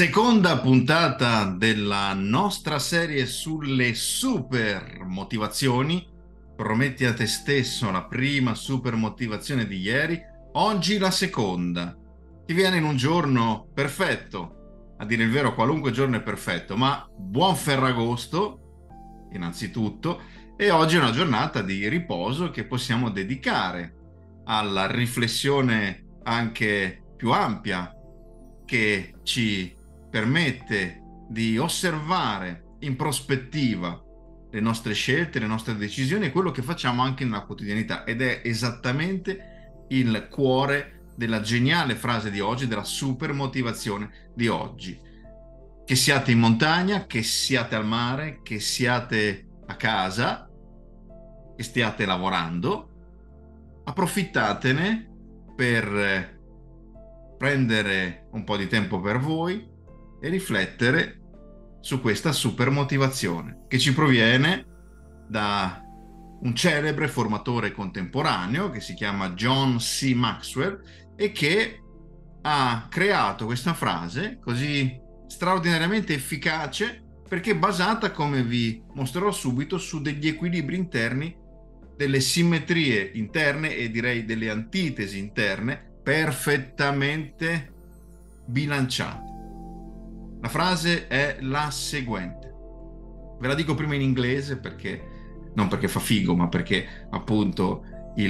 Seconda puntata della nostra serie sulle super motivazioni. Prometti a te stesso la prima super motivazione di ieri, oggi la seconda. Ti viene in un giorno perfetto, a dire il vero qualunque giorno è perfetto, ma buon Ferragosto innanzitutto, e oggi è una giornata di riposo che possiamo dedicare alla riflessione anche più ampia che ci permette di osservare in prospettiva le nostre scelte, le nostre decisioni e quello che facciamo anche nella quotidianità, ed è esattamente il cuore della geniale frase di oggi, della super motivazione di oggi. Che siate in montagna, che siate al mare, che siate a casa, che stiate lavorando, approfittatene per prendere un po' di tempo per voi e riflettere su questa super motivazione che ci proviene da un celebre formatore contemporaneo che si chiama John C. Maxwell e che ha creato questa frase così straordinariamente efficace perché è basata, come vi mostrerò subito, su degli equilibri interni, delle simmetrie interne e direi delle antitesi interne perfettamente bilanciate. La frase è la seguente. Ve la dico prima in inglese perché non perché fa figo, ma perché appunto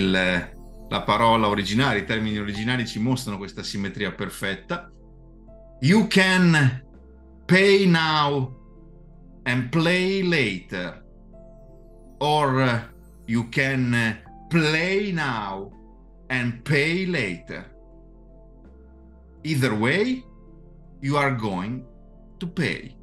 la parola originale, i termini originali ci mostrano questa simmetria perfetta. You can pay now and play later, or you can play now and pay later. Either way, you are going to pay.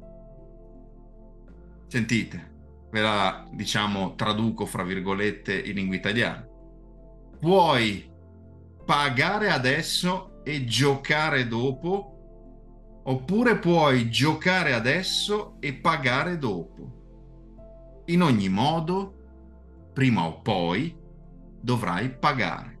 Sentite, ve la traduco fra virgolette in lingua italiana. Puoi pagare adesso e giocare dopo, oppure puoi giocare adesso e pagare dopo. In ogni modo, prima o poi, dovrai pagare.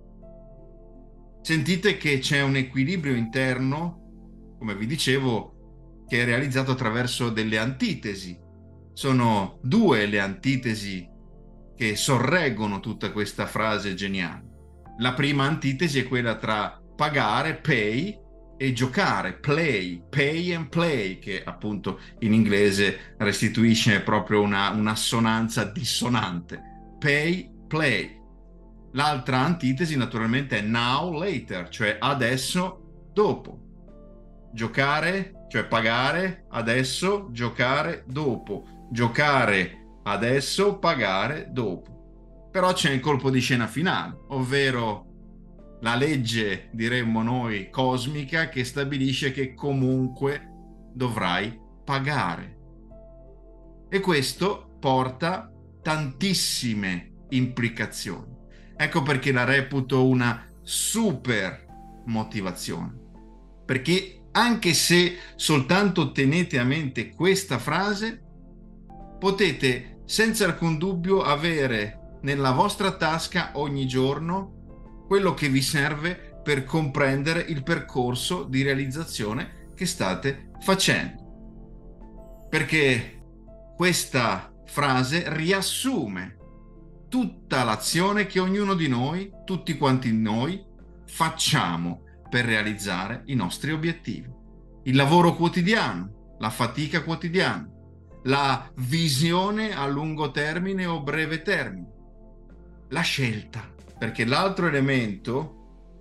Sentite che c'è un equilibrio interno, come vi dicevo, che è realizzato attraverso delle antitesi. Sono due le antitesi che sorreggono tutta questa frase geniale. La prima antitesi è quella tra pagare, pay, e giocare, play, pay and play, che appunto in inglese restituisce proprio un'assonanza dissonante. Pay, play. L'altra antitesi naturalmente è now, later, cioè adesso, dopo. Giocare, cioè pagare, adesso, giocare, dopo. Giocare adesso, pagare dopo. Però c'è il colpo di scena finale, ovvero la legge, diremmo noi, cosmica, che stabilisce che comunque dovrai pagare. E questo porta tantissime implicazioni. Ecco perché la reputo una super motivazione. Perché anche se soltanto tenete a mente questa frase, potete senza alcun dubbio avere nella vostra tasca ogni giorno quello che vi serve per comprendere il percorso di realizzazione che state facendo. Perché questa frase riassume tutta l'azione che ognuno di noi, tutti quanti noi, facciamo per realizzare i nostri obiettivi. Il lavoro quotidiano, la fatica quotidiana, la visione a lungo termine o breve termine, la scelta, perché l'altro elemento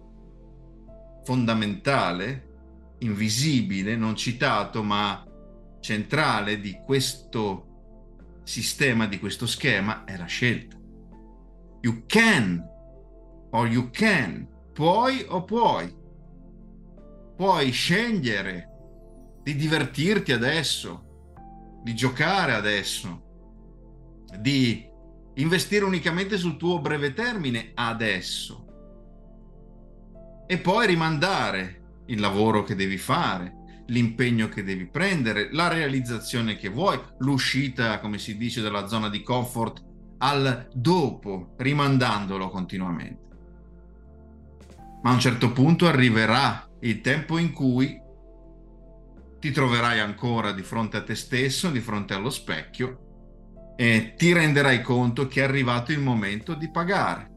fondamentale, invisibile, non citato, ma centrale di questo sistema, di questo schema, è la scelta. You can or you can, puoi o puoi. Puoi scegliere di divertirti adesso, di giocare adesso, di investire unicamente sul tuo breve termine adesso e poi rimandare il lavoro che devi fare, l'impegno che devi prendere, la realizzazione che vuoi, l'uscita, come si dice, dalla zona di comfort al dopo, rimandandolo continuamente. Ma a un certo punto arriverà il tempo in cui ti troverai ancora di fronte a te stesso, di fronte allo specchio, e ti renderai conto che è arrivato il momento di pagare.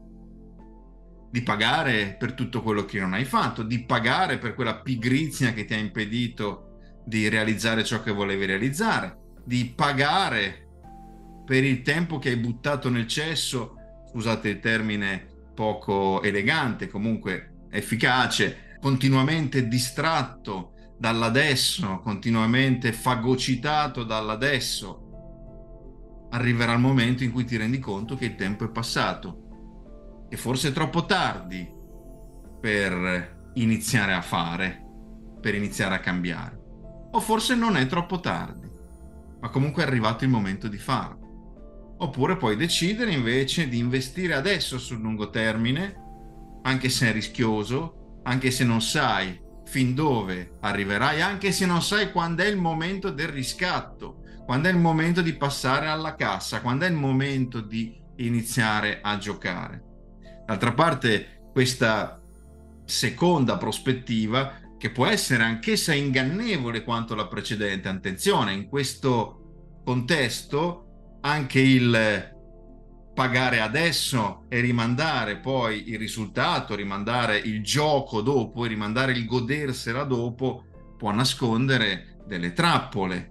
Di pagare per tutto quello che non hai fatto, di pagare per quella pigrizia che ti ha impedito di realizzare ciò che volevi realizzare, di pagare per il tempo che hai buttato nel cesso, scusate il termine poco elegante, comunque efficace, continuamente distratto dall'adesso, continuamente fagocitato dall'adesso. Arriverà il momento in cui ti rendi conto che il tempo è passato e forse è troppo tardi per iniziare a fare, per iniziare a cambiare. O forse non è troppo tardi, ma comunque è arrivato il momento di farlo. Oppure puoi decidere invece di investire adesso sul lungo termine, anche se è rischioso, anche se non sai fin dove arriverai, anche se non sai quando è il momento del riscatto, quando è il momento di passare alla cassa, quando è il momento di iniziare a giocare. D'altra parte, questa seconda prospettiva, che può essere anch'essa ingannevole quanto la precedente, attenzione, in questo contesto anche il pagare adesso e rimandare poi il risultato, rimandare il gioco dopo e rimandare il godersela dopo può nascondere delle trappole.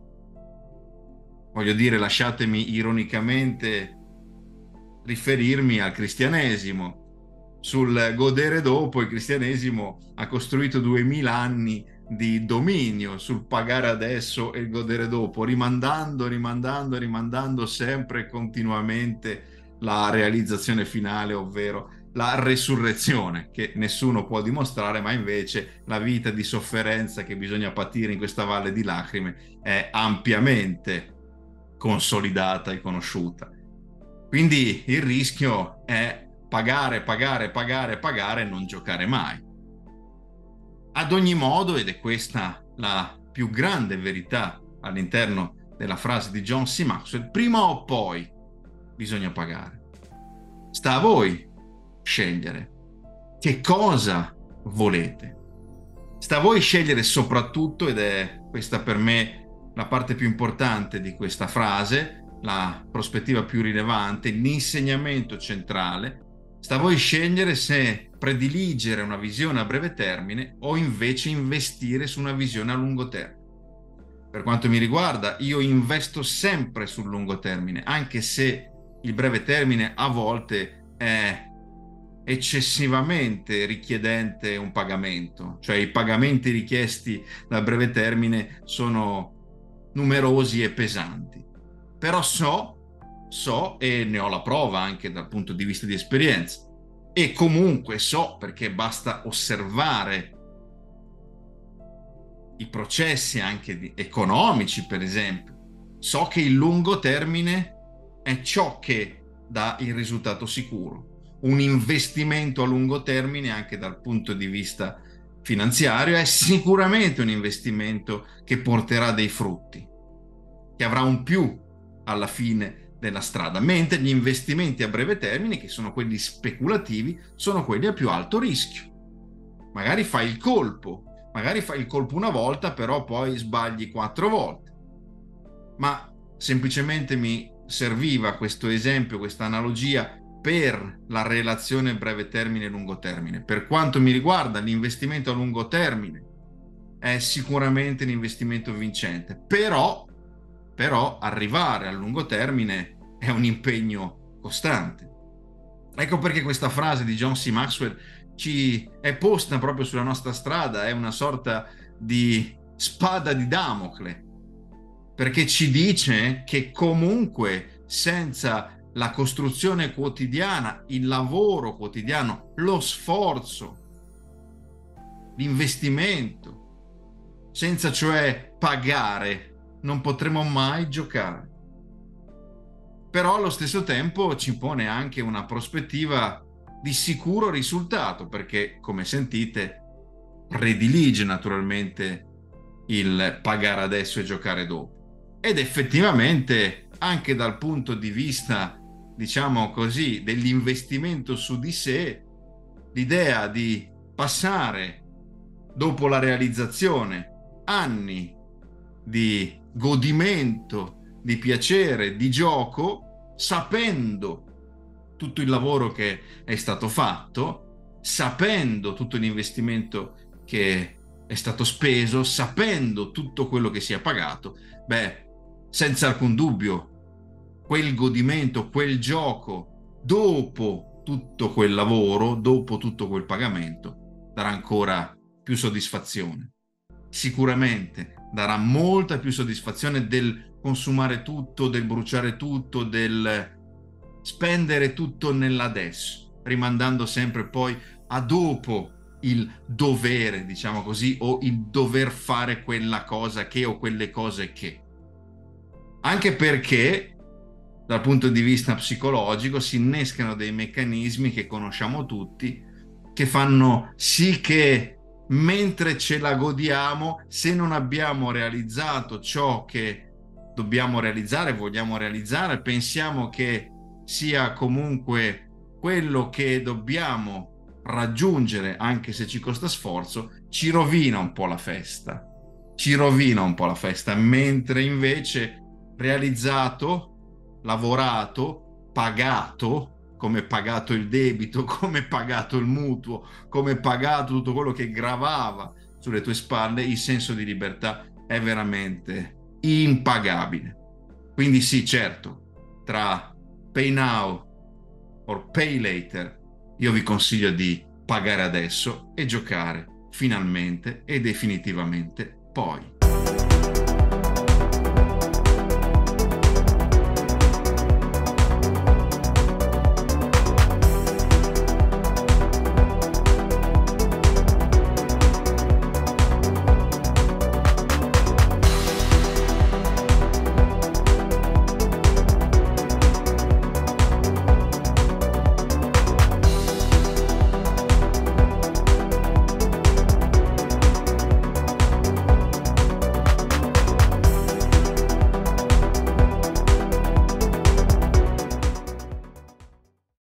Voglio dire, lasciatemi ironicamente riferirmi al cristianesimo. Sul godere dopo, il cristianesimo ha costruito 2000 anni di dominio sul pagare adesso e il godere dopo, rimandando sempre e continuamente la realizzazione finale, ovvero la resurrezione, che nessuno può dimostrare, ma invece la vita di sofferenza che bisogna patire in questa valle di lacrime è ampiamente consolidata e conosciuta. Quindi il rischio è pagare e non giocare mai. Ad ogni modo, ed è questa la più grande verità all'interno della frase di John C. Maxwell, prima o poi bisogna pagare. Sta a voi scegliere che cosa volete. Sta a voi scegliere soprattutto, ed è questa per me la parte più importante di questa frase, la prospettiva più rilevante, l'insegnamento centrale, sta a voi scegliere se prediligere una visione a breve termine o invece investire su una visione a lungo termine. Per quanto mi riguarda, io investo sempre sul lungo termine, anche se il breve termine a volte è eccessivamente richiedente un pagamento, cioè i pagamenti richiesti da breve termine sono numerosi e pesanti. Però so e ne ho la prova anche dal punto di vista di esperienza, e comunque so perché basta osservare i processi anche economici, per esempio, so che il lungo termine è ciò che dà il risultato sicuro. Un investimento a lungo termine, anche dal punto di vista finanziario, è sicuramente un investimento che porterà dei frutti, che avrà un più alla fine della strada, mentre gli investimenti a breve termine, che sono quelli speculativi, sono quelli a più alto rischio. Magari fai il colpo una volta, però poi sbagli 4 volte. Ma semplicemente mi serviva questo esempio, questa analogia per la relazione breve termine e lungo termine. Per quanto mi riguarda, l'investimento a lungo termine è sicuramente un investimento vincente, però arrivare al lungo termine è un impegno costante. Ecco perché questa frase di John C. Maxwell ci è posta proprio sulla nostra strada, è una sorta di spada di Damocle, perché ci dice che comunque senza la costruzione quotidiana, il lavoro quotidiano, lo sforzo, l'investimento, senza cioè pagare, non potremo mai giocare. Però allo stesso tempo ci pone anche una prospettiva di sicuro risultato, perché, come sentite, predilige naturalmente il pagare adesso e giocare dopo. Ed effettivamente, anche dal punto di vista, diciamo così, dell'investimento su di sé, l'idea di passare dopo la realizzazione anni di godimento, di piacere, di gioco, sapendo tutto il lavoro che è stato fatto, sapendo tutto l'investimento che è stato speso, sapendo tutto quello che si è pagato, beh, senza alcun dubbio, quel godimento, quel gioco, dopo tutto quel lavoro, dopo tutto quel pagamento, darà ancora più soddisfazione. Sicuramente darà molta più soddisfazione del consumare tutto, del bruciare tutto, del spendere tutto nell'adesso, rimandando sempre poi a dopo il dovere, diciamo così, o il dover fare quella cosa che o quelle cose che. Anche perché dal punto di vista psicologico si innescano dei meccanismi che conosciamo tutti, che fanno sì che mentre ce la godiamo, se non abbiamo realizzato ciò che dobbiamo realizzare, vogliamo realizzare, pensiamo che sia comunque quello che dobbiamo raggiungere, anche se ci costa sforzo, ci rovina un po' la festa. Ci rovina un po' la festa, mentre invece realizzato, lavorato, pagato, come pagato il debito, come pagato il mutuo, come pagato tutto quello che gravava sulle tue spalle, il senso di libertà è veramente impagabile. Quindi sì, certo, tra pay now or pay later, io vi consiglio di pagare adesso e giocare finalmente e definitivamente poi.